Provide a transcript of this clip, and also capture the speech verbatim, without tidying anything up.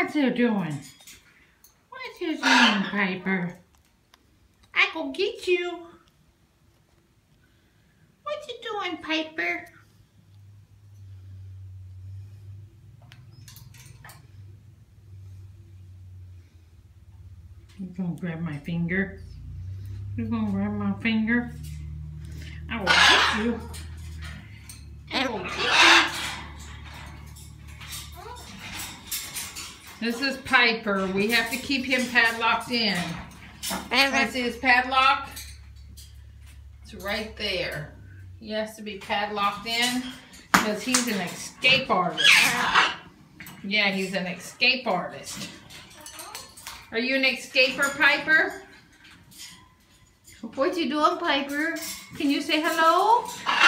What you doing? What you doing, Piper? I go get you. What you doing, Piper? You gonna grab my finger? You gonna grab my finger? I will get you. I will get you. This is Piper. We have to keep him padlocked in. I see his padlock. It's right there. He has to be padlocked in because he's an escape artist. Yeah, he's an escape artist. Are you an escaper, Piper? What you doing, Piper? Can you say hello?